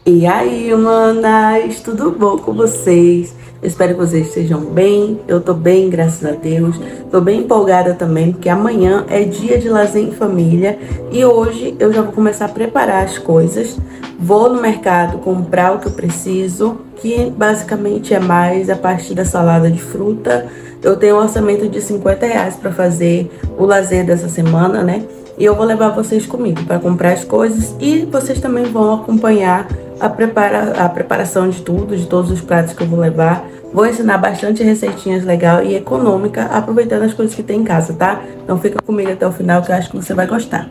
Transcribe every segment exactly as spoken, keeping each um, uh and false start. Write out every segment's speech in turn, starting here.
E aí, manas, tudo bom com vocês? Eu espero que vocês estejam bem. Eu tô bem, graças a Deus. Tô bem empolgada também, porque amanhã é dia de lazer em família e hoje eu já vou começar a preparar as coisas. Vou no mercado comprar o que eu preciso, que basicamente é mais a parte da salada de fruta. Eu tenho um orçamento de cinquenta reais para fazer o lazer dessa semana, né? E eu vou levar vocês comigo para comprar as coisas e vocês também vão acompanhar a, prepara a preparação de tudo, de todos os pratos que eu vou levar. Vou ensinar bastante receitinhas legal e econômica, aproveitando as coisas que tem em casa, tá? Então fica comigo até o final que eu acho que você vai gostar.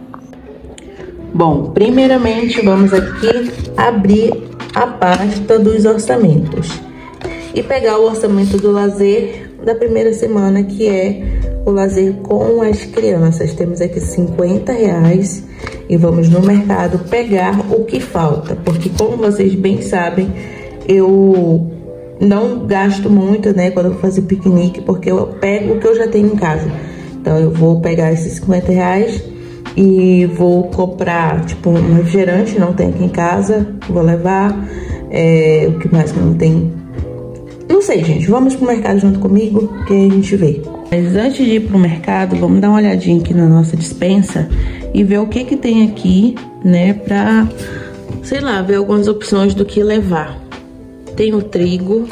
Bom, primeiramente vamos aqui abrir a pasta dos orçamentos e pegar o orçamento do lazer da primeira semana, que é o lazer com as crianças. Temos aqui cinquenta reais e vamos no mercado pegar o que falta, porque como vocês bem sabem, eu não gasto muito, né, quando eu vou fazer piquenique, porque eu pego o que eu já tenho em casa. Então eu vou pegar esses cinquenta reais e vou comprar, tipo, um refrigerante, não tem aqui em casa, vou levar, é, o que mais que não tem? Não sei, gente, vamos pro mercado junto comigo, que a gente vê. Mas antes de ir pro mercado, vamos dar uma olhadinha aqui na nossa despensa e ver o que que tem aqui, né, pra, sei lá, ver algumas opções do que levar. Tenho trigo,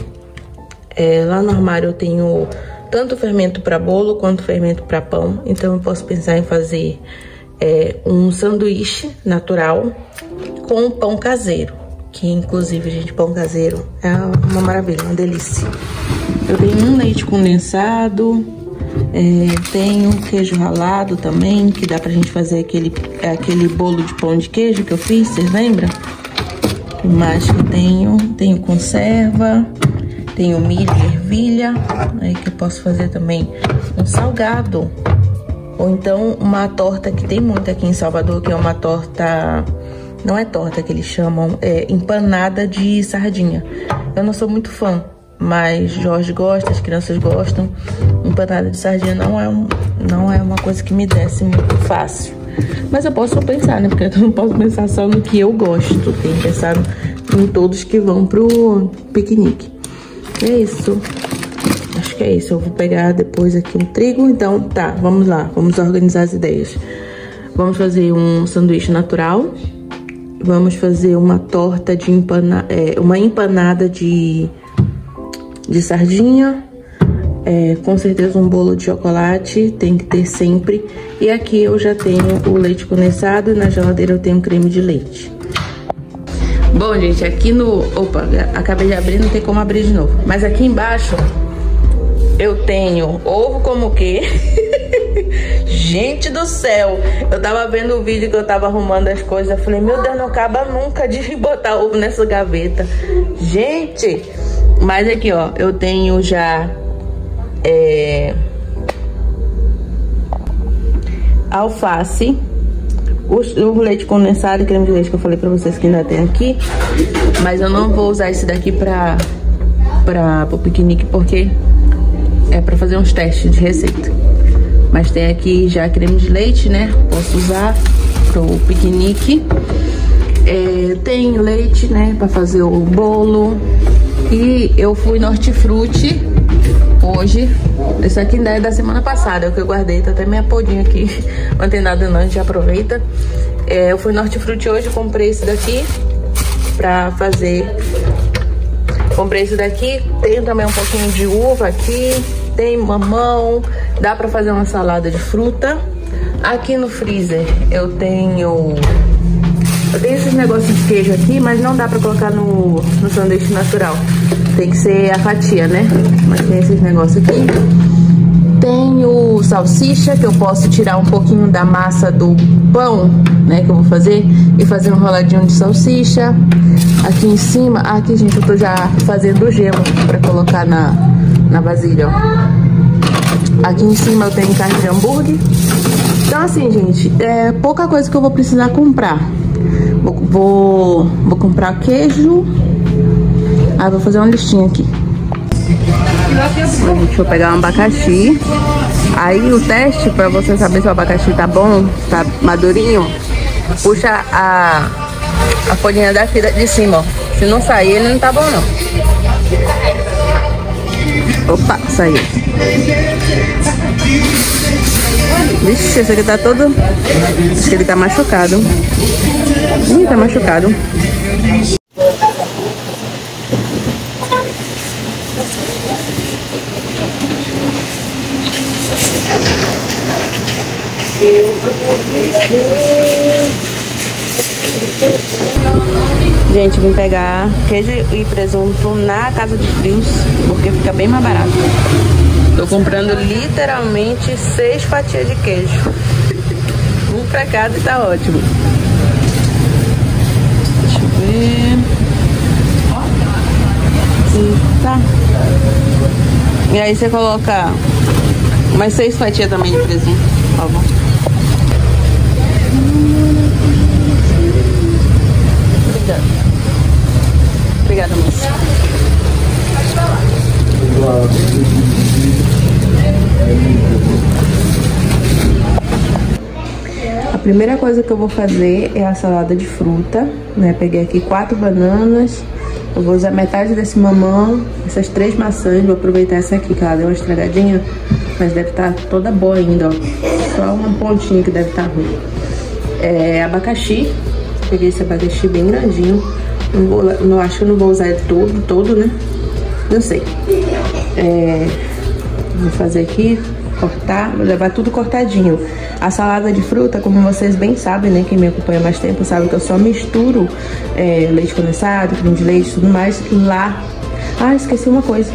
é, lá no armário eu tenho tanto fermento para bolo quanto fermento para pão, então eu posso pensar em fazer é, um sanduíche natural com pão caseiro, que inclusive, gente, pão caseiro é uma maravilha, uma delícia. Eu tenho um leite condensado, é, tenho queijo ralado também, que dá pra gente fazer aquele, aquele bolo de pão de queijo que eu fiz, vocês lembram? O que mais que eu tenho? Tenho conserva, tenho milho e ervilha, aí que eu posso fazer também um salgado, ou então uma torta que tem muito aqui em Salvador, que é uma torta, não é torta que eles chamam, é empanada de sardinha. Eu não sou muito fã, mas Jorge gosta, as crianças gostam. Empanada de sardinha não é, um, não é uma coisa que me desce muito fácil. Mas eu posso pensar, né? Porque eu não posso pensar só no que eu gosto. Tem que pensar em todos que vão pro piquenique. É isso. Acho que é isso. Eu vou pegar depois aqui um trigo. Então, tá, vamos lá. Vamos organizar as ideias. Vamos fazer um sanduíche natural. Vamos fazer uma torta de empanada, é, uma empanada de, de sardinha. É, com certeza um bolo de chocolate, tem que ter sempre. E aqui eu já tenho o leite condensado e na geladeira eu tenho creme de leite. Bom, gente, aqui no... Opa, acabei de abrir, não tem como abrir de novo. Mas aqui embaixo eu tenho ovo como o quê? Gente do céu, eu tava vendo o vídeo que eu tava arrumando as coisas, eu falei, meu Deus, não acaba nunca de botar ovo nessa gaveta. Gente, mas aqui, ó, eu tenho já... É, alface, o, o leite condensado e creme de leite que eu falei pra vocês que ainda tem aqui, mas eu não vou usar esse daqui pra, pra pro piquenique, porque é pra fazer uns testes de receita. Mas tem aqui já creme de leite, né? Posso usar pro piquenique. É, tem leite, né? Pra fazer o bolo. E eu fui no Hortifruti hoje. Isso aqui ainda é da semana passada, é o que eu guardei, tá até minha podinha aqui. Não tem nada não, a gente aproveita. É, eu fui no Hortifruti hoje, comprei esse daqui pra fazer. Comprei esse daqui, tem também um pouquinho de uva aqui, tem mamão, dá pra fazer uma salada de fruta. Aqui no freezer eu tenho... Eu tenho esses negócios de queijo aqui, mas não dá pra colocar no, no sanduíche natural. Tem que ser a fatia, né? Mas tem esses negócios aqui. Tenho salsicha, que eu posso tirar um pouquinho da massa do pão, né? Que eu vou fazer. E fazer um roladinho de salsicha. Aqui em cima... Ah, aqui, gente, eu tô já fazendo o gelo pra colocar na, na vasilha, ó. Aqui em cima eu tenho carne de hambúrguer. Então, assim, gente, é pouca coisa que eu vou precisar comprar. Vou, vou, vou comprar queijo. Ah, vou fazer uma listinha aqui. A gente vai pegar um abacaxi. Aí o teste, pra você saber se o abacaxi tá bom, tá madurinho, puxa a, A folhinha daqui de cima, ó. Se não sair, ele não tá bom, não. Opa, saiu. Vixe, esse aqui tá todo... Acho que ele tá machucado. Ih, tá machucado. Gente, vim pegar queijo e presunto na Casa de Frios, porque fica bem mais barato. Tô comprando literalmente seis fatias de queijo. Um pra cada e tá ótimo. Deixa eu ver. Eita. E aí você coloca mais seis fatias também de presunto, por favor. Obrigada. Obrigada, moça. A primeira coisa que eu vou fazer é a salada de fruta, né? Peguei aqui quatro bananas. Eu vou usar metade desse mamão, essas três maçãs. Vou aproveitar essa aqui, que ela deu uma estragadinha, mas deve estar toda boa ainda, ó. Só uma pontinha que deve estar ruim. É, abacaxi. Peguei esse abacaxi bem grandinho. Não, vou, não acho que eu não vou usar ele todo, todo, né? Não sei. É, vou fazer aqui, cortar, vou levar tudo cortadinho. A salada de fruta, como vocês bem sabem, né? Quem me acompanha há mais tempo sabe que eu só misturo é, leite condensado, creme de leite e tudo mais lá. Ah, esqueci uma coisa.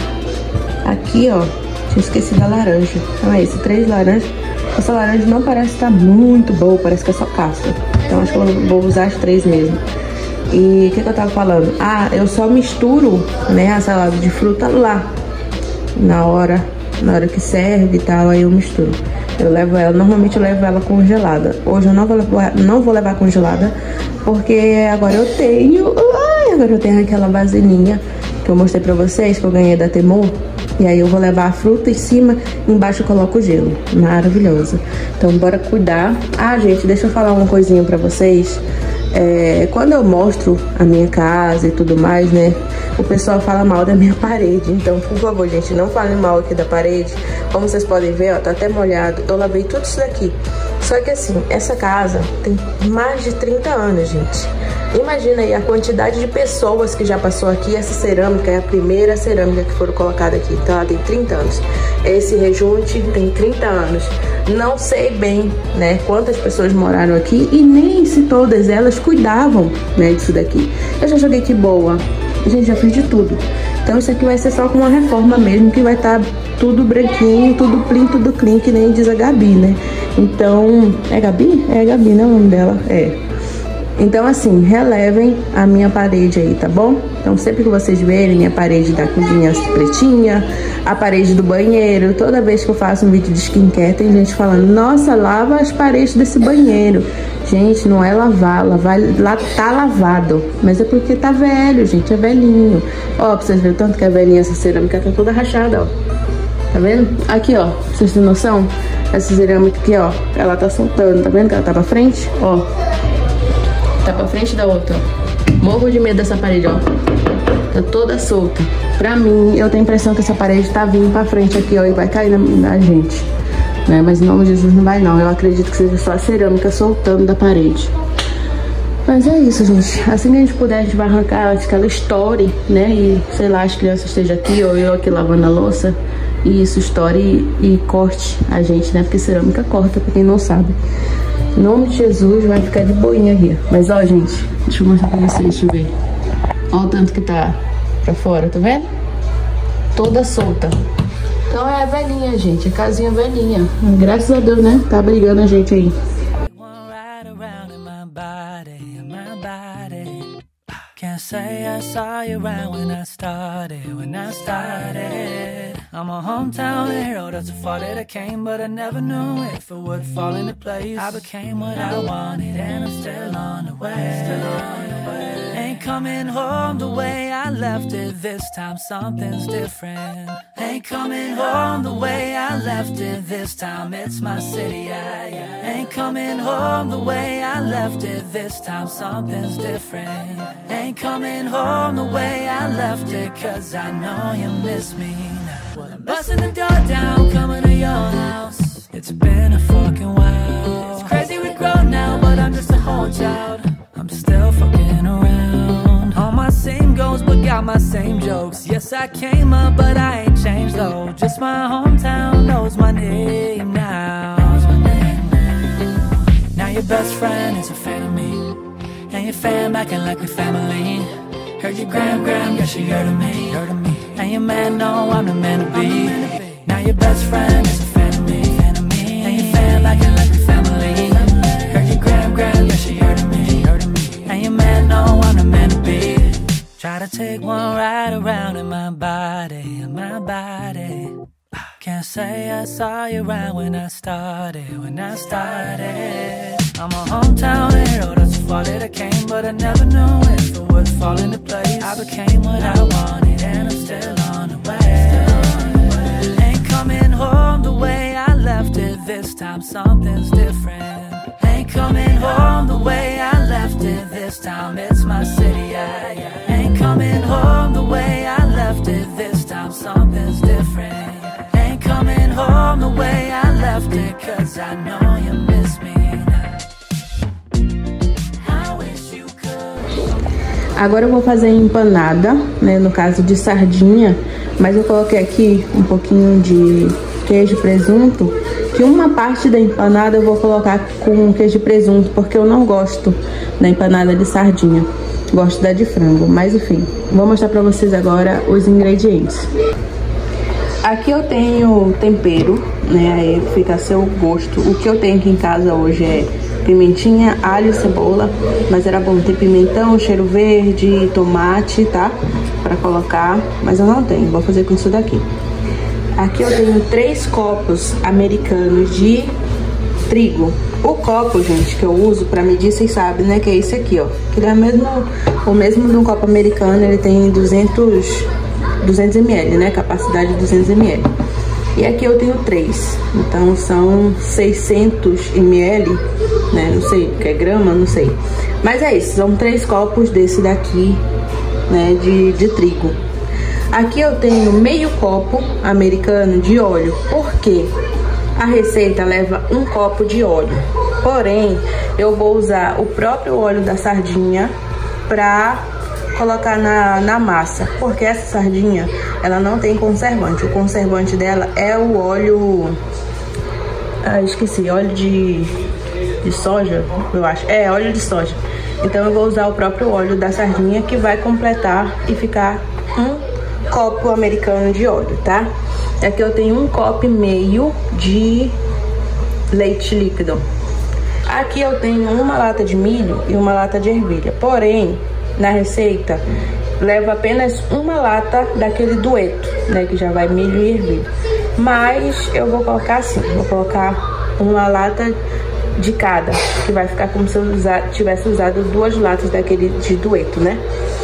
Aqui, ó, tinha esquecido a laranja. Então é isso, três laranjas. Essa laranja não parece estar muito boa, parece que é só casca. Então acho que eu vou usar as três mesmo. E o que, que eu tava falando? Ah, eu só misturo, né, a salada de fruta lá. Na hora, na hora que serve e tal, aí eu misturo. Eu levo ela, normalmente eu levo ela congelada. Hoje eu não vou levar, não vou levar congelada, porque agora eu tenho... Ai, agora eu tenho aquela vasilhinha que eu mostrei pra vocês, que eu ganhei da Temu. E aí eu vou levar a fruta em cima, embaixo eu coloco o gelo. Maravilhosa. Então bora cuidar. Ah, gente, deixa eu falar uma coisinha pra vocês. É, quando eu mostro a minha casa e tudo mais, né, o pessoal fala mal da minha parede. Então, por favor, gente, não falem mal aqui da parede. Como vocês podem ver, ó, tá até molhado. Eu lavei tudo isso daqui. Só que assim, essa casa tem mais de trinta anos, gente. Imagina aí a quantidade de pessoas que já passou aqui. Essa cerâmica é a primeira cerâmica que foram colocada aqui. Então ela tem trinta anos. Esse rejunte tem trinta anos. Não sei bem, né, quantas pessoas moraram aqui e nem se todas elas cuidavam, né, disso daqui. Eu já joguei aqui boa. A gente já fez de tudo. Então isso aqui vai ser só com uma reforma mesmo, que vai estar tudo branquinho, tudo plim, tudo clean, que nem diz a Gabi, né? Então, é Gabi? É Gabi, né, o nome dela? É. Então, assim, relevem a minha parede aí, tá bom? Então, sempre que vocês verem a parede da cozinha pretinha, a parede do banheiro, toda vez que eu faço um vídeo de skincare, tem gente falando, nossa, lava as paredes desse banheiro. Gente, não é lavar, lavar, lá tá lavado, mas é porque tá velho, gente, é velhinho. Ó, pra vocês verem o tanto que é velhinha, essa cerâmica tá toda rachada, ó. Tá vendo? Aqui, ó, pra vocês terem noção, essa cerâmica aqui, ó, ela tá soltando, tá vendo que ela tá pra frente? Ó. Tá pra frente da outra, ó. Morro de medo dessa parede, ó. Tá toda solta. Pra mim, eu tenho a impressão que essa parede tá vindo pra frente aqui, ó. E vai cair na, na gente, né? Mas em nome de Jesus não vai, não. Eu acredito que seja só a cerâmica soltando da parede. Mas é isso, gente. Assim que a gente puder, a gente vai arrancar antes que ela estoure, né? E, sei lá, as crianças estejam aqui, ou eu aqui lavando a louça. E isso estoure e, e corte a gente, né? Porque cerâmica corta, pra quem não sabe. Em nome de Jesus, vai ficar de boinha aqui. Mas, ó, gente, deixa eu mostrar pra vocês, deixa eu ver. Ó o tanto que tá pra fora, tá vendo? Toda solta. Então é a velhinha, gente, a casinha velhinha. Graças a Deus, né? Tá brigando a gente aí. Can't say I saw you around when I started, when I started. I'm a hometown hero, that's a far that I came, but I never knew if it would fall into place. I became what I wanted, and I'm still on the way. Still on the way. Ain't Ain't coming home the way I left it. This time something's different. Ain't coming home the way I left it. This time it's my city, yeah, yeah. Ain't coming home the way I left it. This time something's different. Ain't coming home the way I left it, cause I know you miss me now. Well, I'm busting the door down, coming to your house. It's been a fucking while. It's crazy we grown now, but I'm just a whole child. I'm still fucking around. All my same goals, but got my same jokes. Yes, I came up, but I ain't changed though. Just my hometown knows my name now. Knows my name now. Now your best friend is a fan of me, and your fam acting like we family. Heard your gram gram, guess you heard of me, heard of me. And your man know I'm the man to be. Now your best friend is a fan of me, fan of me. And your fam acting like we family. Heard your gram gram, guess you heard of me, heard of me. And your man know I'm the man to be. Try to take one ride around in my body, in my body. Can't say I saw you around when I started, when I started. I'm a hometown hero, that's the far that I came, but I never knew if it would fall into place. I became what I wanted, and I'm still on the way. Ain't coming home the way I left it. This time something's different. Ain't coming home the way I left it. This time it's my city, yeah, yeah. Ain't coming home the way I left it. This time something's different. Ain't coming home the way I left it, cause I know you miss me now. I wish you could. Agora eu vou fazer empanada, né, no caso de sardinha, mas eu coloquei aqui um pouquinho de queijo e presunto, que uma parte da empanada eu vou colocar com queijo e presunto, porque eu não gosto da empanada de sardinha, gosto da de frango, mas enfim, vou mostrar pra vocês agora os ingredientes. Aqui eu tenho tempero, né, aí fica a seu gosto. O que eu tenho aqui em casa hoje é pimentinha, alho e cebola, mas era bom ter pimentão, cheiro verde, tomate, tá? Pra colocar, mas eu não tenho, vou fazer com isso daqui. Aqui eu tenho três copos americanos de trigo. O copo, gente, que eu uso pra medir, vocês sabem, né, que é esse aqui, ó. Que é mesmo, o mesmo de um copo americano, ele tem duzentos mililitros, né, capacidade de duzentos mililitros. E aqui eu tenho três, então são seiscentos mililitros, né, não sei, porque é grama, não sei. Mas é isso, são três copos desse daqui, né, de, de trigo. Aqui eu tenho meio copo americano de óleo, porque a receita leva um copo de óleo. Porém, eu vou usar o próprio óleo da sardinha pra colocar na, na massa, porque essa sardinha, ela não tem conservante. O conservante dela é o óleo... Ah, esqueci, óleo de, de soja, eu acho. É, óleo de soja. Então eu vou usar o próprio óleo da sardinha, que vai completar e ficar um copo americano de óleo, tá? Aqui eu tenho um copo e meio de leite líquido. Aqui eu tenho uma lata de milho e uma lata de ervilha. Porém, na receita, leva apenas uma lata daquele dueto, né? Que já vai milho e ervilha. Mas eu vou colocar assim, vou colocar uma lata de cada, que vai ficar como se eu usar, tivesse usado duas latas daquele de dueto, né?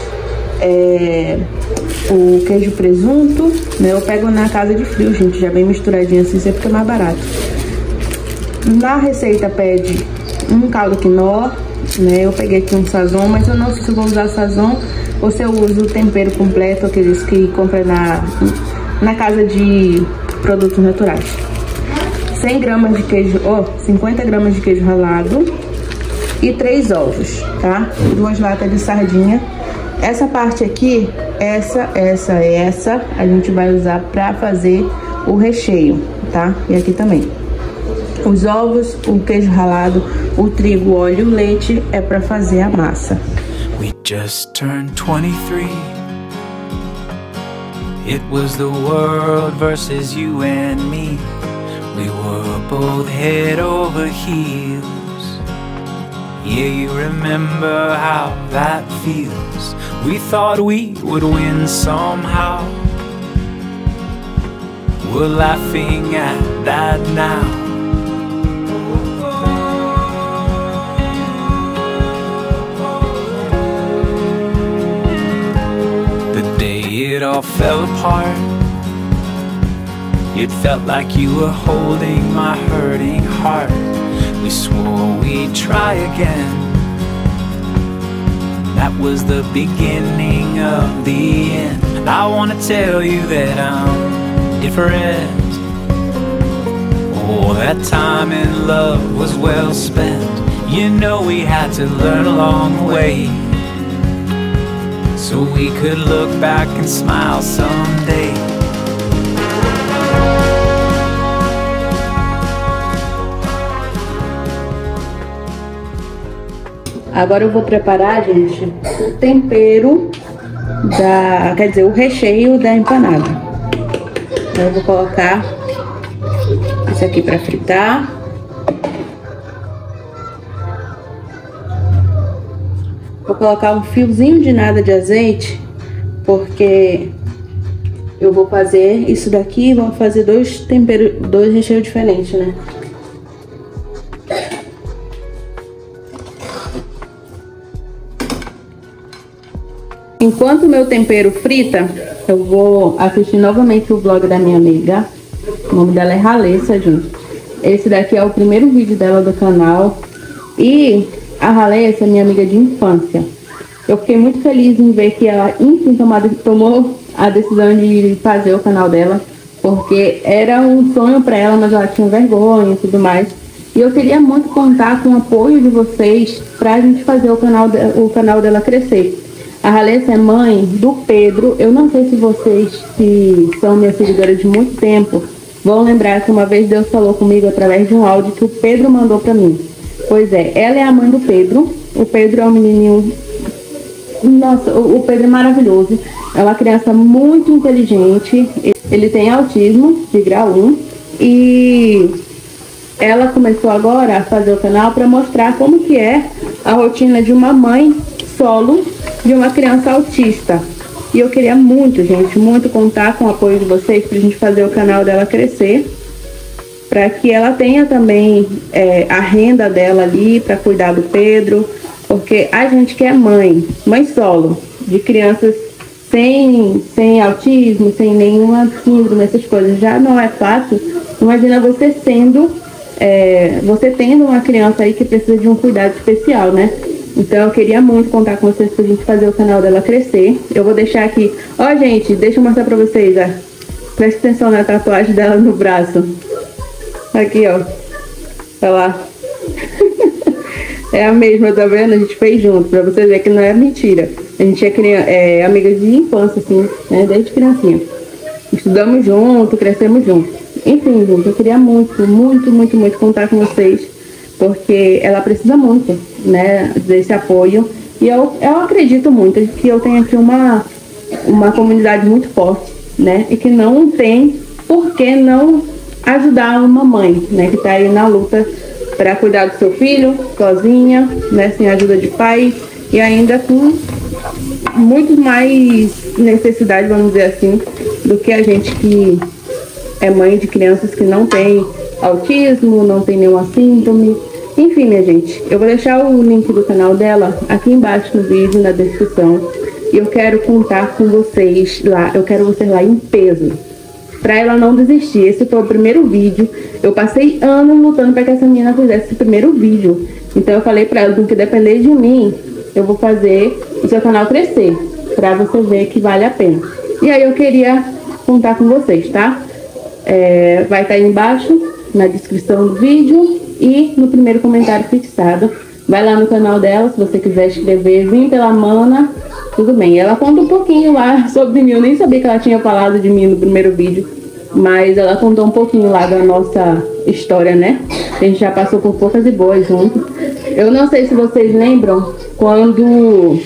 É, o queijo presunto, né, eu pego na casa de frio, gente, já bem misturadinho assim, sempre fica mais barato. Na receita pede um caldo quinó, né, eu peguei aqui um sazon, mas eu não sei se eu vou usar sazon ou se eu uso o tempero completo, aqueles que compra na, na casa de produtos naturais. cem gramas de queijo, ó, oh, cinquenta gramas de queijo ralado e três ovos, tá? Duas latas de sardinha. Essa parte aqui, essa, essa, essa, a gente vai usar pra fazer o recheio, tá? E aqui também. Os ovos, o queijo ralado, o trigo, o óleo e o leite é pra fazer a massa. We just turned twenty-three. It was the world versus you and me. We were both head over heels. Yeah, you remember how that feels. We thought we would win somehow. We're laughing at that now. it all fell apart. It felt like you were holding my hurting heart. We swore we'd try again. That was the beginning of the end. I wanna tell you that I'm different. Oh, that time in love was well spent. You know we had to learn along the way, so we could look back and smile someday. Agora eu vou preparar, gente, o tempero da, quer dizer, o recheio da empanada. Então eu vou colocar isso aqui para fritar. Vou colocar um fiozinho de nada de azeite, porque eu vou fazer isso daqui, vamos fazer dois temperos, dois recheios diferentes, né? Enquanto o meu tempero frita, eu vou assistir novamente o vlog da minha amiga. O nome dela é Ralessa, gente. Esse daqui é o primeiro vídeo dela do canal. E a Ralessa é minha amiga de infância. Eu fiquei muito feliz em ver que ela, enfim, tomou, tomou a decisão de fazer o canal dela, porque era um sonho para ela, mas ela tinha vergonha e tudo mais. E eu queria muito contar com o apoio de vocês pra gente fazer o canal, de, o canal dela crescer. A Ralessa é mãe do Pedro. Eu não sei se vocês, que são minhas seguidoras de muito tempo, vão lembrar que uma vez Deus falou comigo através de um áudio que o Pedro mandou pra mim. Pois é, ela é a mãe do Pedro. O Pedro é um menininho... Nossa, o Pedro é maravilhoso. É uma criança muito inteligente. Ele tem autismo de grau um. E ela começou agora a fazer o canal para mostrar como que é a rotina de uma mãe solo de uma criança autista. E eu queria muito, gente, muito contar com o apoio de vocês pra gente fazer o canal dela crescer, para que ela tenha também é, a renda dela ali para cuidar do Pedro, porque a gente que é mãe, mãe solo, de crianças sem, sem autismo, sem nenhuma síndrome, essas coisas, já não é fácil. Imagina você sendo, é, você tendo uma criança aí que precisa de um cuidado especial, né? Então eu queria muito contar com vocês pra gente fazer o canal dela crescer. Eu vou deixar aqui, ó, gente, deixa eu mostrar pra vocês, ó. Presta atenção na tatuagem dela no braço. Aqui, ó. Olha lá. É a mesma, tá vendo? A gente fez junto, pra vocês verem que não é mentira. A gente é, criança, é amiga de infância, assim, né? Desde criancinha. Estudamos junto, crescemos junto. Enfim, gente, eu queria muito, muito, muito, muito contar com vocês, porque ela precisa muito, né, desse apoio. E eu, eu acredito muito que eu tenho aqui uma, uma comunidade muito forte, né, e que não tem por que não ajudar uma mãe, né, que tá aí na luta para cuidar do seu filho, sozinha, né, sem ajuda de pai, e ainda com muito mais necessidade, vamos dizer assim, do que a gente que é mãe de crianças que não tem autismo, não tem nenhuma síndrome. Enfim, minha gente, eu vou deixar o link do canal dela aqui embaixo no vídeo, na descrição. E eu quero contar com vocês lá, eu quero vocês lá em peso, pra ela não desistir. Esse foi o primeiro vídeo. Eu passei anos lutando para que essa menina fizesse esse primeiro vídeo. Então eu falei pra ela, do que depender de mim, eu vou fazer o seu canal crescer, pra você ver que vale a pena. E aí eu queria contar com vocês, tá? É, vai estar aí embaixo na descrição do vídeo e no primeiro comentário fixado. Vai lá no canal dela se você quiser escrever Vim pela Mana, tudo bem. Ela conta um pouquinho lá sobre mim. Eu nem sabia que ela tinha falado de mim no primeiro vídeo, mas ela contou um pouquinho lá da nossa história, né? A gente já passou por poucas e boas junto. Eu não sei se vocês lembram quando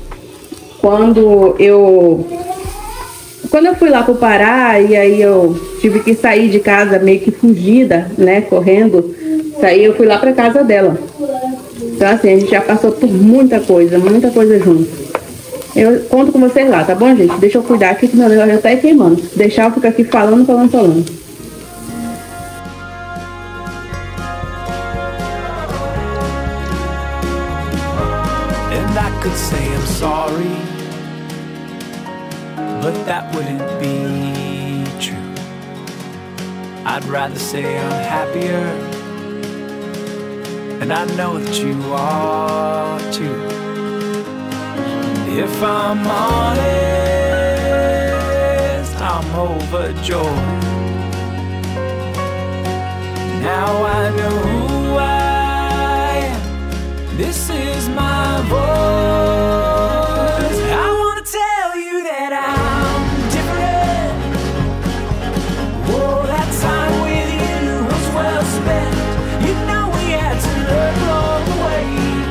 quando eu Quando eu fui lá pro Pará, e aí eu tive que sair de casa meio que fugida, né, correndo, saí, eu fui lá pra casa dela. Então assim, a gente já passou por muita coisa, muita coisa junto. Eu conto com vocês lá, tá bom, gente? Deixa eu cuidar aqui que meu negócio já tá queimando. Se deixar, eu fico aqui falando, falando, falando. And I could say I'm sorry, but that wouldn't be true. I'd rather say I'm happier, and I know that you are too. If I'm honest, I'm overjoyed. Now I know who I am. This is my voice. I wanna tell you that I'm different. Oh, that time with you was well spent. You know we had to learn along the way,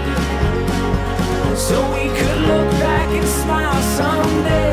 so we could look back and smile someday.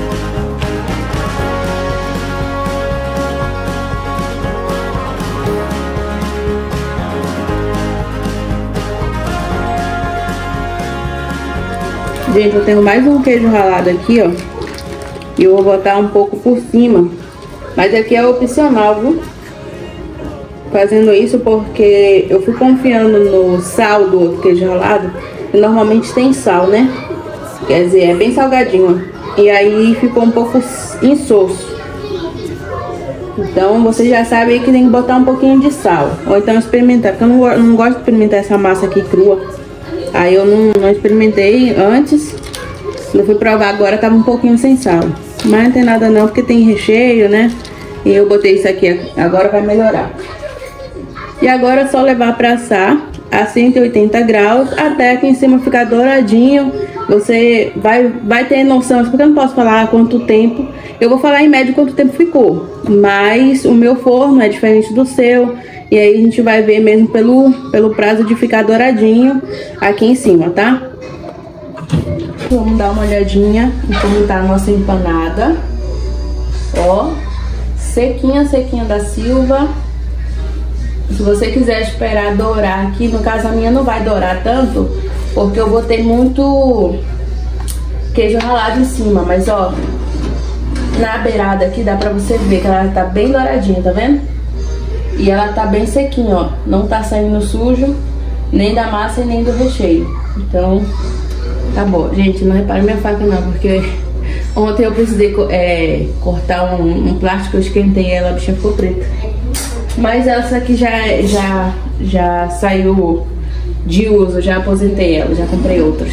Gente, eu tenho mais um queijo ralado aqui, ó. E eu vou botar um pouco por cima. Mas aqui é opcional, viu? Fazendo isso porque eu fui confiando no sal do outro queijo ralado. Que normalmente tem sal, né? Quer dizer, é bem salgadinho, ó. E aí ficou um pouco insosso. Então você já sabe aí que tem que botar um pouquinho de sal. Ou então experimentar, porque eu não, não gosto de experimentar essa massa aqui crua. Aí eu não, não experimentei antes. Eu fui provar agora, tava um pouquinho sem sal. Mas não tem nada não, porque tem recheio, né? E eu botei isso aqui, agora vai melhorar. E agora é só levar pra assar a cento e oitenta graus, até aqui em cima ficar douradinho. Você vai, vai ter noção, porque eu não posso falar quanto tempo. Eu vou falar em média quanto tempo ficou. Mas o meu forno é diferente do seu. E aí a gente vai ver mesmo pelo, pelo prazo de ficar douradinho aqui em cima, tá? Vamos dar uma olhadinha em como tá a nossa empanada. Ó, sequinha, sequinha da Silva. Se você quiser esperar dourar aqui, no caso a minha não vai dourar tanto, porque eu botei muito queijo ralado em cima. Mas ó, na beirada aqui dá pra você ver que ela tá bem douradinha, tá vendo? E ela tá bem sequinha, ó. Não tá saindo sujo, nem da massa e nem do recheio. Então, tá bom. Gente, não repare minha faca não, porque ontem eu precisei é, cortar um, um plástico, eu esquentei ela, a bichinha ficou preta. Mas essa aqui já, já, já saiu de uso, já aposentei ela, já comprei outras.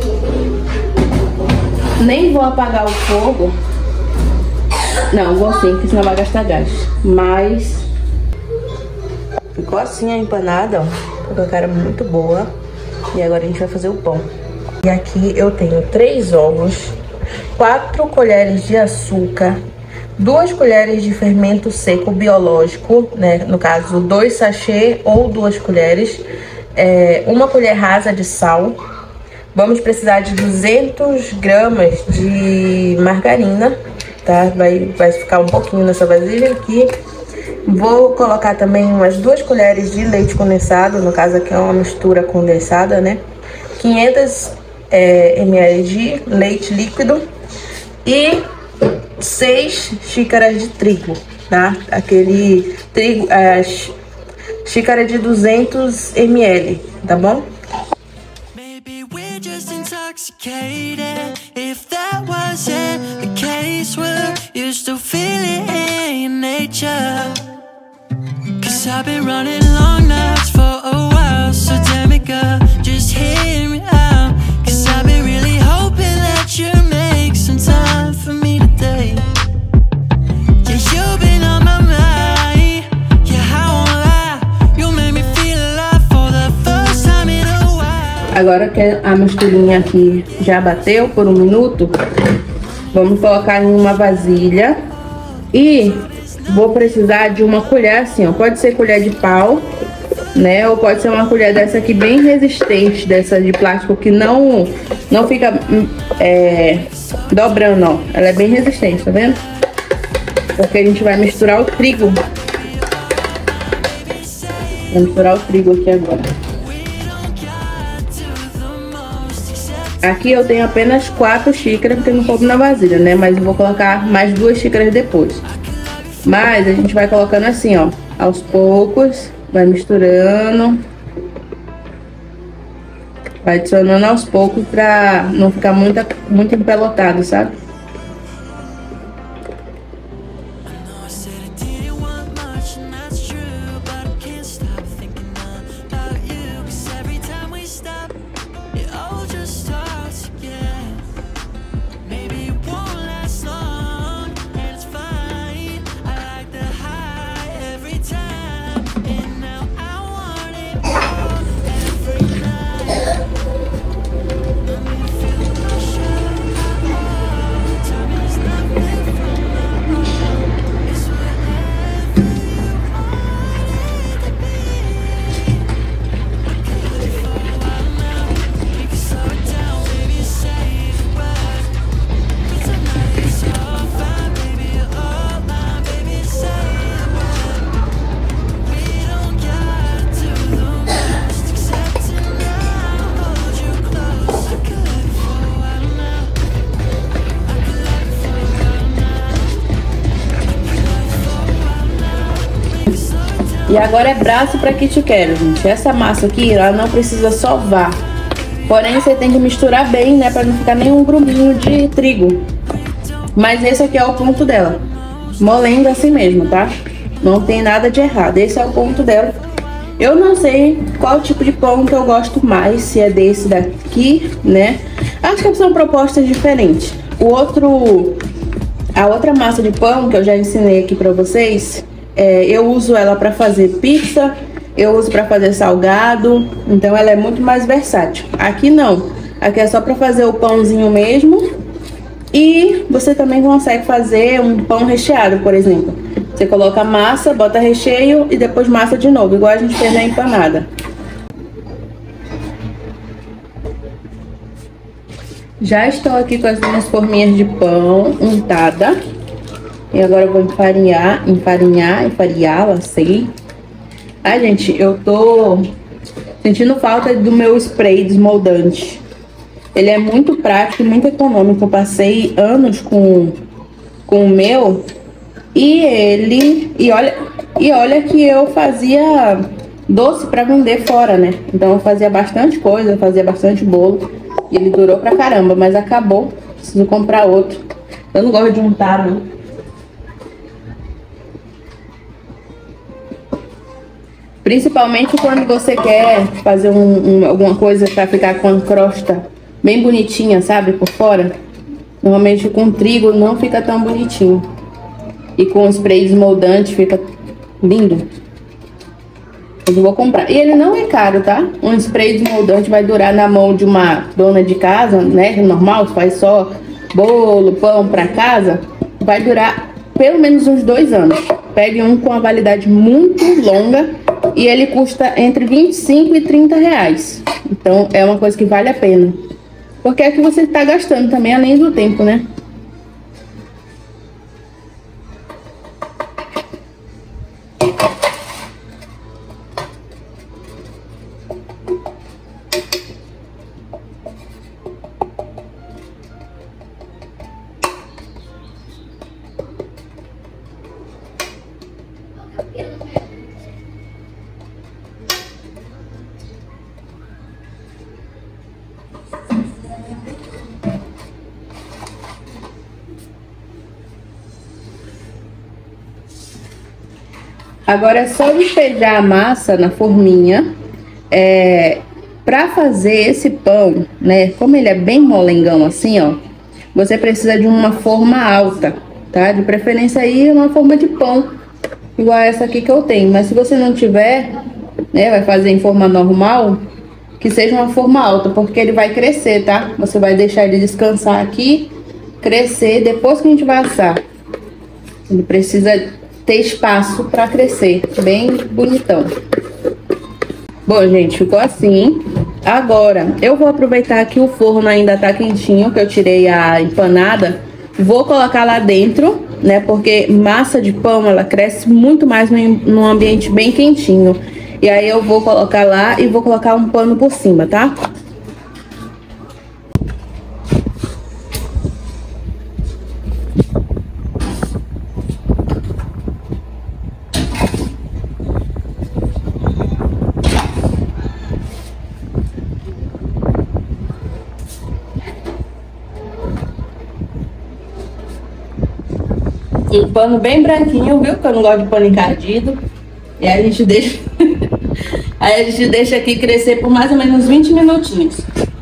Nem vou apagar o fogo. Não, vou sim, porque senão vai gastar gás. Mas ficou assim a empanada, ó. Ficou com a cara muito boa. E agora a gente vai fazer o pão. E aqui eu tenho três ovos, quatro colheres de açúcar, duas colheres de fermento seco biológico, né? No caso, dois sachê ou duas colheres, é, uma colher rasa de sal. Vamos precisar de duzentas gramas de margarina, tá? Vai, vai ficar um pouquinho nessa vasilha aqui. Vou colocar também umas duas colheres de leite condensado, no caso aqui é uma mistura condensada, né? quinhentos é, mililitros de leite líquido e seis xícaras de trigo, tá? Aquele trigo, é, xícara de duzentos mililitros, tá bom? Maybe we're just intoxicated. If that wasn't the case, will you still feel it in nature? Cause I've been running long nights for a while, so tell me girl, just hear me out. Cause I've been really hoping that you make some time for me today. Yeah, you've been on my mind. Yeah, I won't lie, you made me feel alive for the first time in a while. Agora que a misturinha aqui já bateu por um minuto, vamos colocar em uma vasilha e vou precisar de uma colher assim, ó. Pode ser colher de pau, né? Ou pode ser uma colher dessa aqui bem resistente, dessa de plástico que não, não fica é, dobrando, ó. Ela é bem resistente, tá vendo? Porque a gente vai misturar o trigo. Vou misturar o trigo aqui agora. Aqui eu tenho apenas quatro xícaras, porque não coube na vasilha, né? Mas eu vou colocar mais duas xícaras depois. Mas a gente vai colocando assim, ó, aos poucos, vai misturando. Vai adicionando aos poucos pra não ficar muito, muito empelotado, sabe? E agora é braço para Kit Kat, gente. Essa massa aqui, ela não precisa sovar. Porém, você tem que misturar bem, né? Para não ficar nenhum gruminho de trigo. Mas esse aqui é o ponto dela. Molenga assim mesmo, tá? Não tem nada de errado. Esse é o ponto dela. Eu não sei qual tipo de pão que eu gosto mais. Se é desse daqui, né? Acho que são propostas diferentes. O outro... A outra massa de pão que eu já ensinei aqui pra vocês... É, eu uso ela para fazer pizza, eu uso para fazer salgado, então ela é muito mais versátil. Aqui não, aqui é só para fazer o pãozinho mesmo. E você também consegue fazer um pão recheado, por exemplo. Você coloca massa, bota recheio e depois massa de novo, igual a gente fez na empanada. Já estou aqui com as minhas forminhas de pão untada. E agora eu vou enfarinhar, enfarinhar, enfarinhá-la, sei. Ai, gente, eu tô sentindo falta do meu spray desmoldante. Ele é muito prático e muito econômico. Eu passei anos com, com o meu. E ele... E olha, e olha que eu fazia doce pra vender fora, né? Então eu fazia bastante coisa, fazia bastante bolo. E ele durou pra caramba, mas acabou. Preciso comprar outro. Eu não gosto de untar, não. Principalmente quando você quer fazer um, um, alguma coisa pra ficar com a crosta bem bonitinha, sabe? Por fora. Normalmente com trigo não fica tão bonitinho. E com spray desmoldante fica lindo. Eu vou comprar. E ele não é caro, tá? Um spray desmoldante vai durar na mão de uma dona de casa, né? Normal, faz só bolo, pão pra casa. Vai durar pelo menos uns dois anos. Pegue um com a validade muito longa. E ele custa entre vinte e cinco e trinta reais. Então é uma coisa que vale a pena. Porque é que você está gastando também, além do tempo, né? Agora é só despejar a massa na forminha. É, para fazer esse pão, né? Como ele é bem molengão assim, ó. Você precisa de uma forma alta, tá? De preferência aí uma forma de pão, igual essa aqui que eu tenho. Mas se você não tiver, né? Vai fazer em forma normal, que seja uma forma alta, porque ele vai crescer, tá? Você vai deixar ele descansar aqui, crescer, depois que a gente vai assar. Ele precisa ter espaço para crescer, bem bonitão. Bom, gente, ficou assim. Agora, eu vou aproveitar que o forno ainda tá quentinho, que eu tirei a empanada. Vou colocar lá dentro, né? Porque massa de pão, ela cresce muito mais num ambiente bem quentinho. E aí eu vou colocar lá e vou colocar um pano por cima, tá? Um pano bem branquinho, viu? Que eu não gosto de pano encardido. E aí a gente deixa... aí a gente deixa aqui crescer por mais ou menos vinte minutinhos.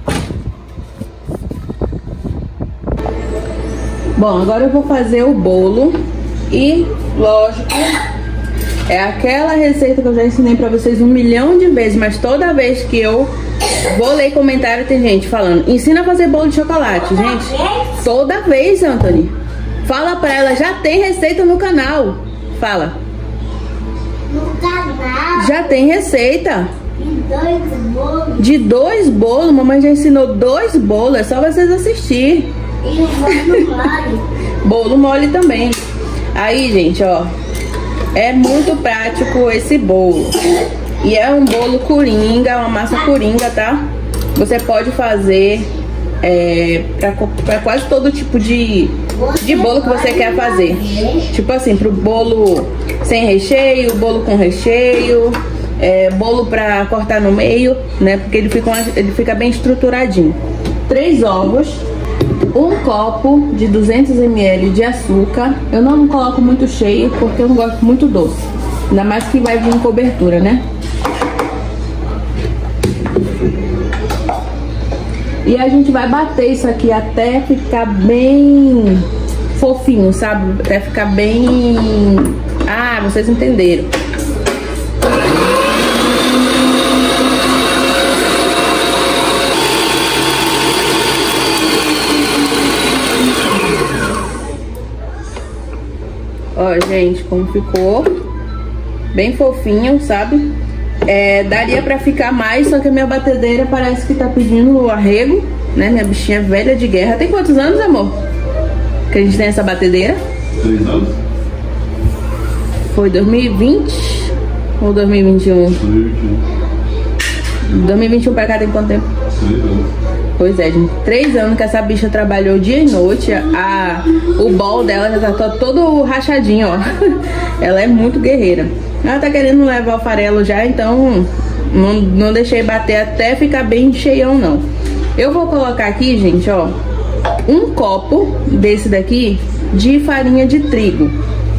Bom, agora eu vou fazer o bolo. E, lógico, é aquela receita que eu já ensinei pra vocês um milhão de vezes. Mas toda vez que eu vou ler comentário, tem gente falando: ensina a fazer bolo de chocolate, gente. Toda vez, Anthony. Fala pra ela, já tem receita no canal. Fala. No canal. Já tem receita. De dois bolos. De dois bolos. Mamãe já ensinou dois bolos. É só vocês assistirem. E o bolo mole. Bolo mole também. Aí, gente, ó. É muito prático esse bolo. E é um bolo coringa, uma massa coringa, tá? Você pode fazer é, para quase todo tipo de, de bolo que você quer fazer. Tipo assim, pro bolo sem recheio, bolo com recheio, é, bolo para cortar no meio, né? Porque ele fica, uma, ele fica bem estruturadinho. Três ovos, um copo de duzentos mililitros de açúcar. Eu não coloco muito cheio porque eu não gosto muito doce. Ainda mais que vai vir cobertura, né? E a gente vai bater isso aqui até ficar bem fofinho, sabe? Até ficar bem... Ah, vocês entenderam. Ó, gente, como ficou. Bem fofinho, sabe? É, daria pra ficar mais, só que a minha batedeira parece que tá pedindo arrego, né? Minha bichinha velha de guerra. Tem quantos anos, amor? Que a gente tem essa batedeira? Três anos. Foi dois mil e vinte ou dois mil e vinte e um? dois mil e vinte e um. dois mil e vinte e um pra cá tem quanto tempo? Três anos. Pois é, gente. Três anos que essa bicha trabalhou dia e noite. A, o bol dela já tá todo rachadinho, ó. Ela é muito guerreira. Ela tá querendo levar o farelo já, então não, não deixei bater até ficar bem cheião, não. Eu vou colocar aqui, gente, ó, um copo desse daqui de farinha de trigo.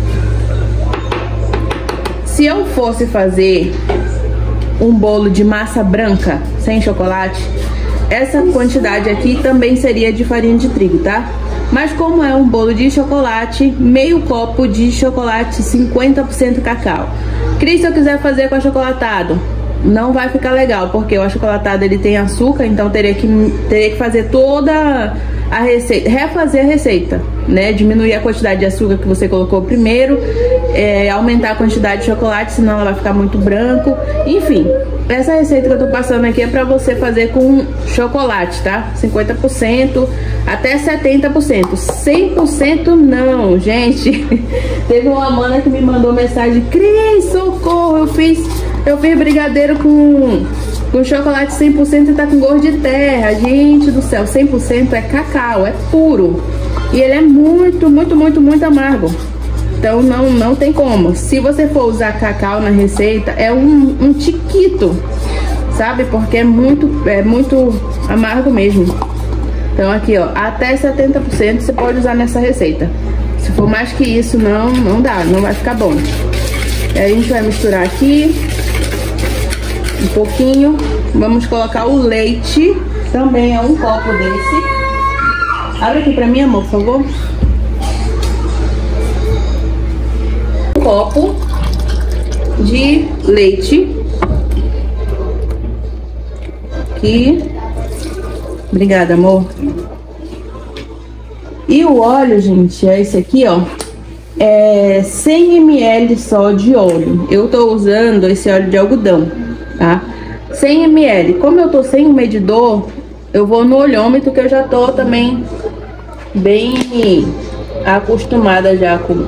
Se eu fosse fazer um bolo de massa branca sem chocolate, essa quantidade aqui também seria de farinha de trigo, tá? Mas como é um bolo de chocolate, meio copo de chocolate cinquenta por cento cacau. Cris, se eu quiser fazer com achocolatado, não vai ficar legal, porque o achocolatado ele tem açúcar, então teria que, teria que fazer toda a receita, refazer a receita, né? Diminuir a quantidade de açúcar que você colocou primeiro, é, aumentar a quantidade de chocolate, senão ela vai ficar muito branco. Enfim, essa receita que eu tô passando aqui é pra você fazer com chocolate, tá? cinquenta por cento até setenta por cento. cem por cento não, gente. Teve uma mana que me mandou mensagem: Cris, socorro, eu fiz, eu fiz brigadeiro com, com chocolate cem por cento e tá com gosto de terra. Gente do céu, cem por cento é cacau, é puro. E ele é muito, muito, muito, muito amargo. Então não, não tem como. Se você for usar cacau na receita, é um, um tiquito, sabe? Porque é muito, é muito amargo mesmo. Então aqui, ó, até setenta por cento você pode usar nessa receita. Se for mais que isso, não, não dá, não vai ficar bom. E aí a gente vai misturar aqui um pouquinho. Vamos colocar o leite, também é um copo desse. Abre aqui pra mim, amor, por favor. Um copo de leite. Aqui. Obrigada, amor. E o óleo, gente, é esse aqui, ó. É cem mililitros só de óleo. Eu tô usando esse óleo de algodão, tá? cem mililitros. Como eu tô sem o medidor, eu vou no olhômetro, que eu já tô também bem acostumada já com...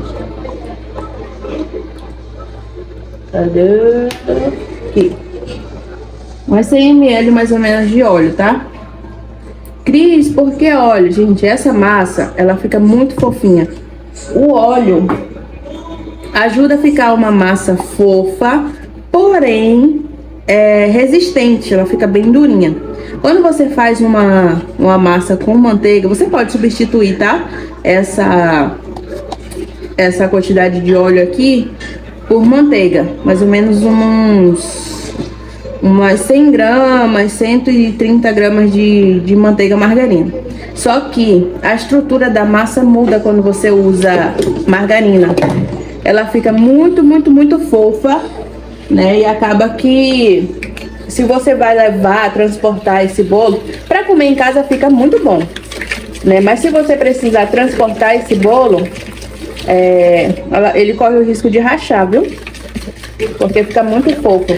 Cadê? Aqui. Mas cem mililitros mais ou menos de óleo, tá? Cris, por que óleo? Gente, essa massa, ela fica muito fofinha. O óleo ajuda a ficar uma massa fofa, porém é resistente, ela fica bem durinha. Quando você faz uma, uma massa com manteiga, você pode substituir, tá? Essa, essa quantidade de óleo aqui por manteiga, mais ou menos uns... umas cem gramas, cento e trinta gramas de, de manteiga margarina. Só que a estrutura da massa muda quando você usa margarina. Ela fica muito, muito, muito fofa, né? E acaba que, se você vai levar, transportar esse bolo, para comer em casa fica muito bom, né? Mas se você precisar transportar esse bolo, é, ele corre o risco de rachar, viu? Porque fica muito fofo.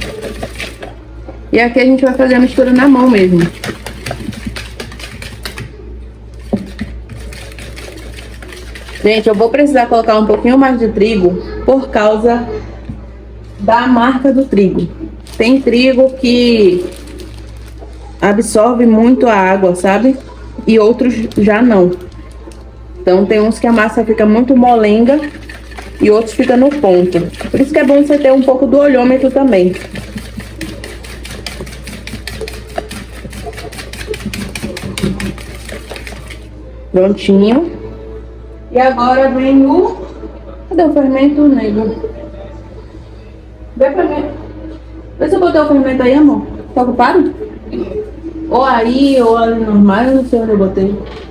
E aqui a gente vai fazer a mistura na mão mesmo. Gente, eu vou precisar colocar um pouquinho mais de trigo por causa da marca do trigo. Tem trigo que absorve muito a água, sabe? E outros já não. Então tem uns que a massa fica muito molenga e outros fica no ponto. Por isso que é bom você ter um pouco do olhômetro também. Prontinho. E agora vem o... Cadê o fermento negro? Vê pra mim. Vê se eu botei o fermento aí, amor. Tá ocupado? Ou aí, ou ali normal, eu não sei onde eu botei.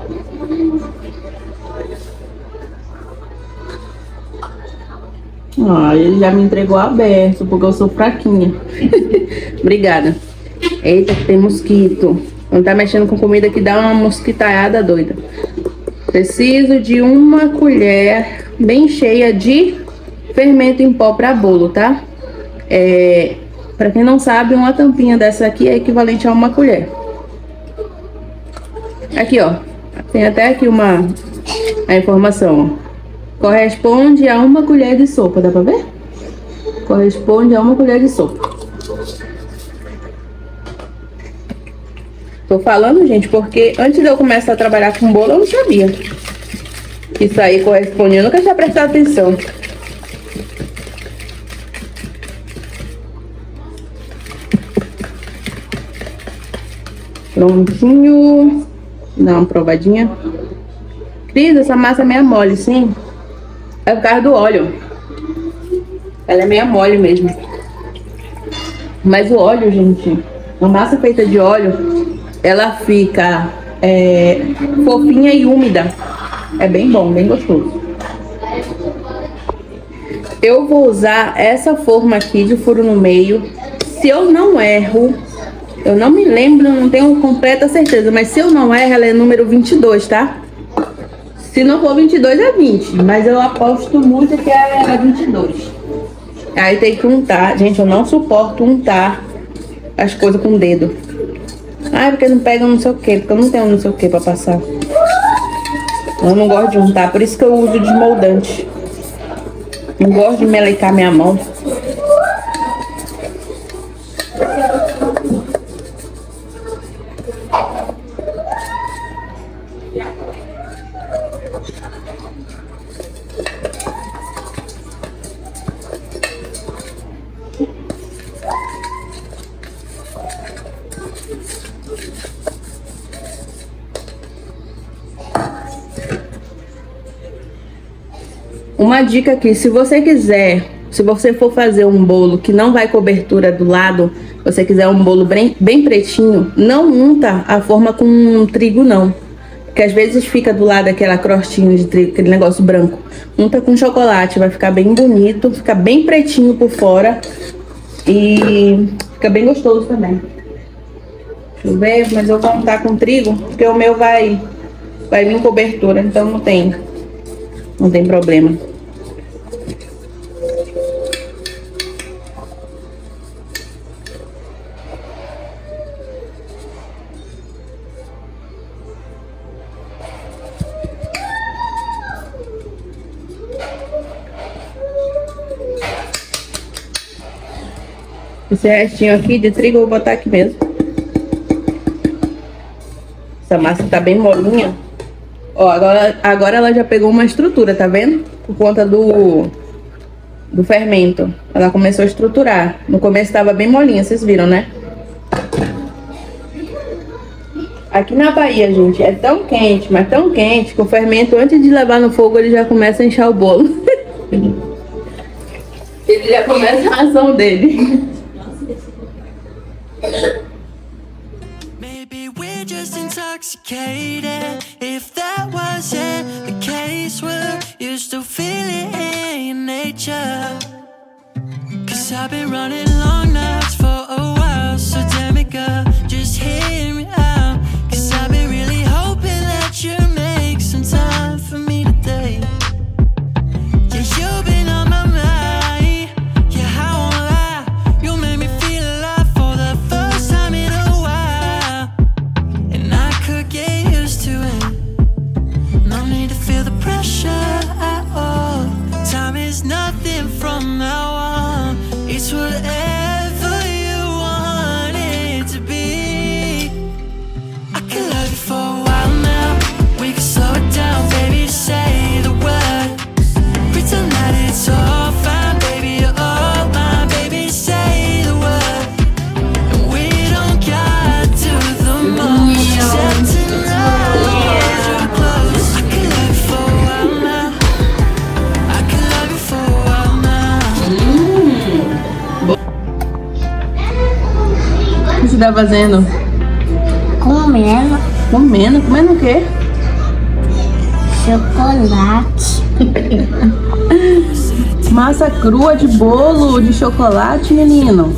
Ah, ele já me entregou aberto, porque eu sou fraquinha. Obrigada. Eita, que tem mosquito. Não tá mexendo com comida que dá uma mosquitaiada doida. Preciso de uma colher bem cheia de fermento em pó para bolo, tá? É, para quem não sabe, uma tampinha dessa aqui é equivalente a uma colher. Aqui, ó. Tem até aqui uma a informação. Corresponde a uma colher de sopa, dá pra ver? Corresponde a uma colher de sopa. Tô falando, gente, porque antes de eu começar a trabalhar com bolo, eu não sabia. Isso aí correspondia, eu nunca tinha prestado atenção. Prontinho. Dá uma provadinha. Cris, essa massa é meio mole, sim? É por causa do óleo. Ela é meio mole mesmo. Mas o óleo, gente, a massa feita de óleo, ela fica é, fofinha e úmida. É bem bom, bem gostoso. Eu vou usar essa forma aqui de furo no meio. Se eu não erro, eu não me lembro, não tenho completa certeza, mas se eu não erro, ela é número vinte e dois, tá? Se não for vinte e dois, é vinte, mas eu aposto muito que ela é vinte e dois. Aí tem que untar. Gente, eu não suporto untar as coisas com o dedo. Ah, porque não pega não sei o que, porque eu não tenho não sei o que pra passar. Eu não gosto de untar, por isso que eu uso desmoldante. Não gosto de melecar minha mão. Uma dica aqui, se você quiser, se você for fazer um bolo que não vai cobertura do lado, você quiser um bolo bem, bem pretinho, não unta a forma com trigo não. Porque às vezes fica do lado aquela crostinha de trigo, aquele negócio branco. Unta com chocolate, vai ficar bem bonito, fica bem pretinho por fora e fica bem gostoso também. Deixa eu ver, mas eu vou untar com trigo, porque o meu vai, vai vir cobertura, então não tem, não tem problema. Esse restinho aqui de trigo eu vou botar aqui mesmo. Essa massa tá bem molinha. Ó, agora, agora ela já pegou uma estrutura, tá vendo? Por conta do, do fermento. Ela começou a estruturar. No começo tava bem molinha, vocês viram, né? Aqui na Bahia, gente, é tão quente, mas tão quente, que o fermento, antes de levar no fogo, ele já começa a inchar o bolo. Ele já começa a ação dele. Maybe we're just intoxicated. If that wasn't the case, will you still feel it in your nature? Cause I've been running long nights for a while, so tell me girl, just hear me out. Cause I've been really hoping that you make some time for me today. Yeah, you've been on my mind. Yeah, I won't lie, you made me feel alive for the first time in a while. And I could get used to it. No need to feel the pressure at all. Time is nothing from now on. It's whatever você tá fazendo? Comendo Comendo? Comendo o quê? chocolate. Massa crua de bolo de chocolate, menino.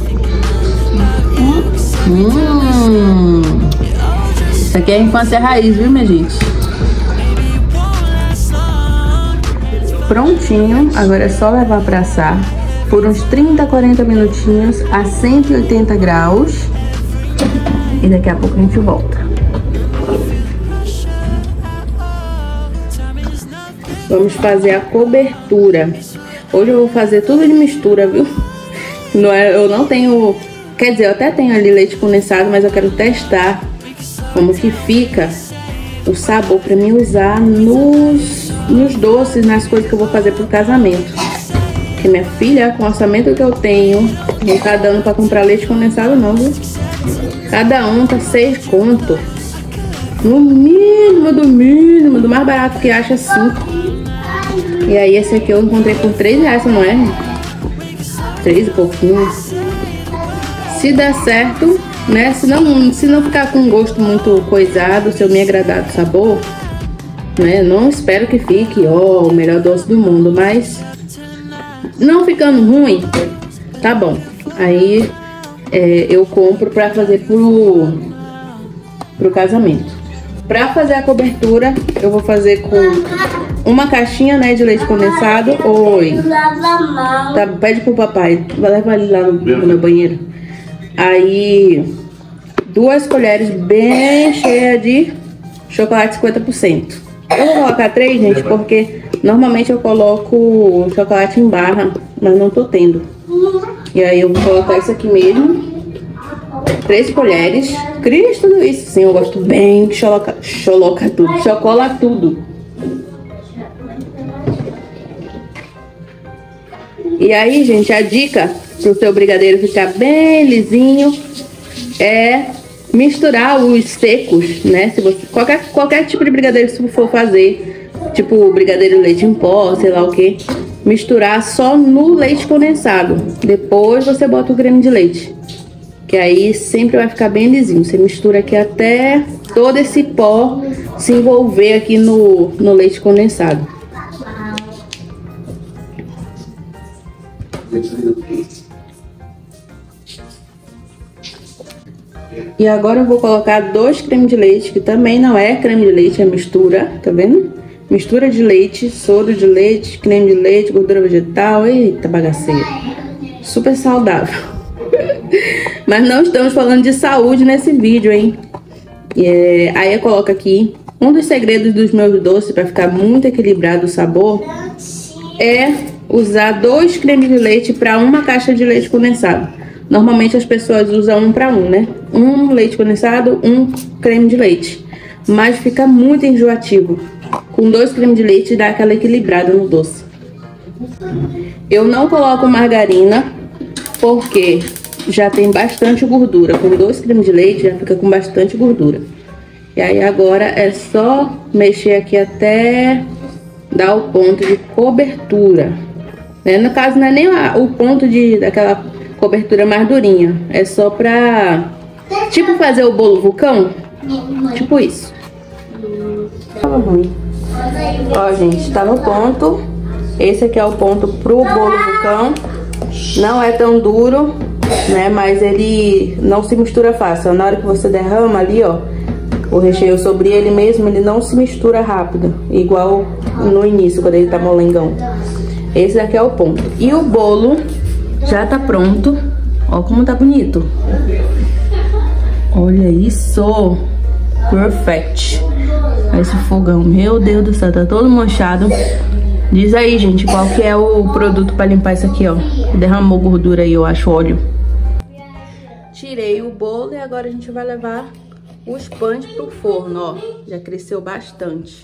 Hum. Isso aqui é a infância raiz, viu, minha gente? Prontinho. Agora é só levar pra assar por uns trinta, quarenta minutinhos a cento e oitenta graus. E daqui a pouco a gente volta. Vamos fazer a cobertura. Hoje eu vou fazer tudo de mistura, viu? Não é, eu não tenho... Quer dizer, eu até tenho ali leite condensado, mas eu quero testar como que fica o sabor pra mim usar nos, nos doces, nas coisas que eu vou fazer pro casamento. Porque minha filha, com o orçamento que eu tenho, não tá dando pra comprar leite condensado não, viu? Cada um tá seis conto. No mínimo, do mínimo, do mais barato que acha, cinco. E aí esse aqui eu encontrei por três reais, não é? Três e pouquinho. Se der certo, né? Se não, se não ficar com um gosto muito coisado, se eu me agradar do sabor, né? Não espero que fique, ó, o melhor doce do mundo, mas não ficando ruim, tá bom. Aí é, eu compro pra fazer pro, pro casamento. Pra fazer a cobertura, eu vou fazer com uma caixinha, né, de leite condensado. Oi. Tá, pede pro papai. Vai levar ele lá no, no meu banheiro. Aí, duas colheres bem cheias de chocolate cinquenta por cento. Eu vou colocar três, gente, porque normalmente eu coloco chocolate em barra, mas não tô tendo. E aí eu vou colocar isso aqui mesmo. Três colheres. Cristo, tudo isso. Sim, eu gosto bem de choloca, choloca tudo. Chocola tudo. E aí, gente, a dica pro seu brigadeiro ficar bem lisinho é misturar os secos, né? Se você, qualquer, qualquer tipo de brigadeiro que você for fazer, tipo brigadeiro leite em pó, sei lá o que, misturar só no leite condensado. Depois você bota o creme de leite, que aí sempre vai ficar bem lisinho. Você mistura aqui até todo esse pó se envolver aqui no, no leite condensado. E agora eu vou colocar dois cremes de leite, que também não é creme de leite, é mistura, tá vendo? Mistura de leite, soro de leite, creme de leite, gordura vegetal. Eita, bagaceira. Super saudável. Mas não estamos falando de saúde nesse vídeo, hein? É, aí eu coloco aqui, um dos segredos dos meus doces para ficar muito equilibrado o sabor é usar dois cremes de leite para uma caixa de leite condensado. Normalmente as pessoas usam um para um, né? Um leite condensado, um creme de leite. Mas fica muito enjoativo. Com dois cremes de leite dá aquela equilibrada no doce. Eu não coloco margarina porque já tem bastante gordura. Com dois cremes de leite já fica com bastante gordura. E aí agora é só mexer aqui até dar o ponto de cobertura. Né? No caso não é nem o ponto de, daquela cobertura mais durinha. É só pra, tipo, fazer o bolo vulcão. Tipo isso. Tava ruim. Ó, gente, tá no ponto. Esse aqui é o ponto pro bolo vulcão. Não é tão duro, né? Mas ele não se mistura fácil. Na hora que você derrama ali, ó, o recheio sobre ele mesmo, ele não se mistura rápido. Igual no início, quando ele tá molengão. Esse aqui é o ponto. E o bolo já tá pronto. Ó como tá bonito. Olha isso. Perfect. Olha esse fogão. Meu Deus do céu, tá todo manchado. Diz aí, gente, qual que é o produto pra limpar isso aqui, ó. Derramou gordura aí, eu acho, óleo. Tirei o bolo e agora a gente vai levar os pães pro forno, ó. Já cresceu bastante.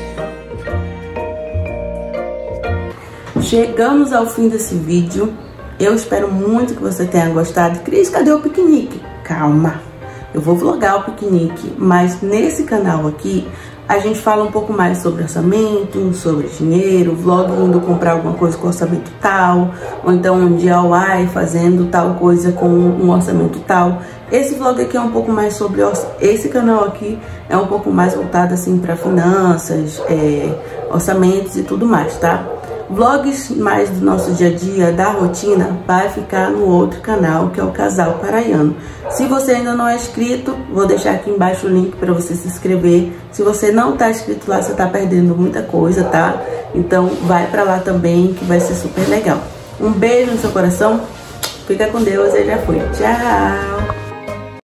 Chegamos ao fim desse vídeo. Eu espero muito que você tenha gostado. Cris, cadê o piquenique? Calma, eu vou vlogar o piquenique, mas nesse canal aqui a gente fala um pouco mais sobre orçamento, sobre dinheiro, vlog indo comprar alguma coisa com orçamento tal, ou então um D I Y fazendo tal coisa com um orçamento tal. Esse vlog aqui é um pouco mais sobre... Esse canal aqui é um pouco mais voltado assim para finanças, é, orçamentos e tudo mais, tá? Vlogs mais do nosso dia a dia, da rotina, vai ficar no outro canal, que é o Casal Paraiano. Se você ainda não é inscrito, vou deixar aqui embaixo o link para você se inscrever. Se você não tá inscrito lá, você tá perdendo muita coisa, tá? Então vai para lá também, que vai ser super legal. Um beijo no seu coração, fica com Deus e já fui. Tchau!